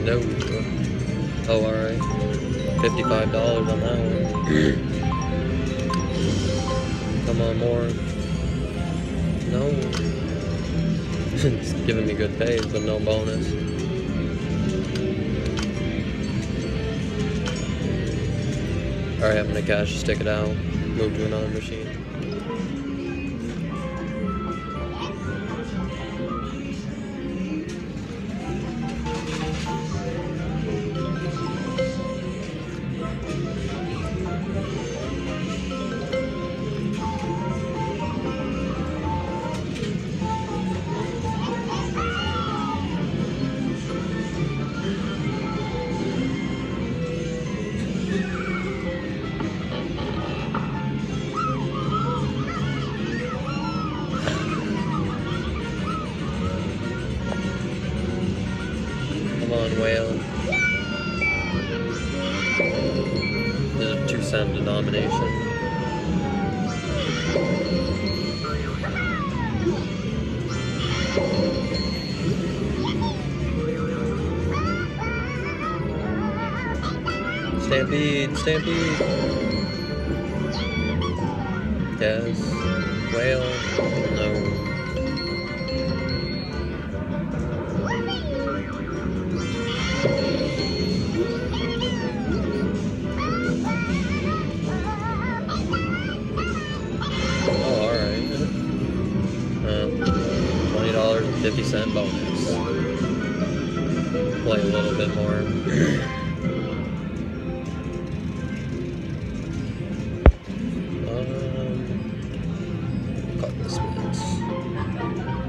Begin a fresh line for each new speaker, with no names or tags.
No. Oh, alright. $55 on that one. Come on, more. No. It's giving me good pays, but no bonus. Alright, I'm gonna cash, stick it out, move to another machine. Come on, whale. This is a 2-cent denomination. Stampede, stampede. Yes. Whale. No. Oh, alright. $20.50 bonus. Play a little bit more. Cut this once.